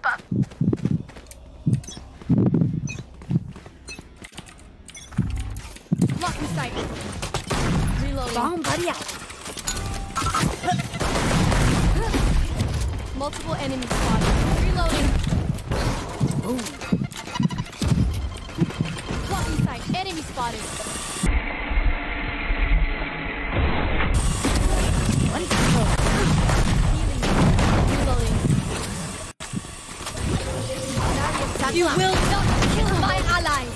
Blocking sight. Reloading. Bomb buddy out. Multiple enemies spotted. Reloading. Boom. Blocking sight. Enemy spotted. One kill. Healing. Reloading. You will not kill my allies.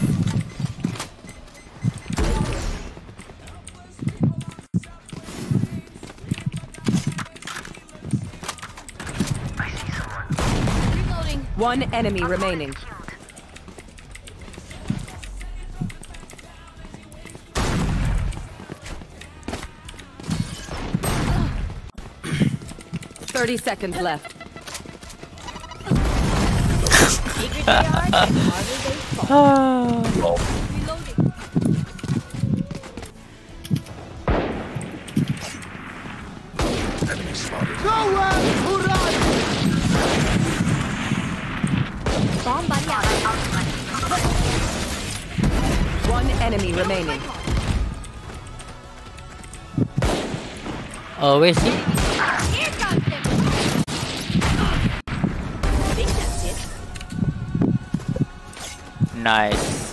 Reloading. One enemy remaining. Thirty seconds left. Bigger they are, the harder they fall. Reloading. Bomb buddy out. One enemy remaining. Oh, where is he? Here comes them. I think that's it. Nice.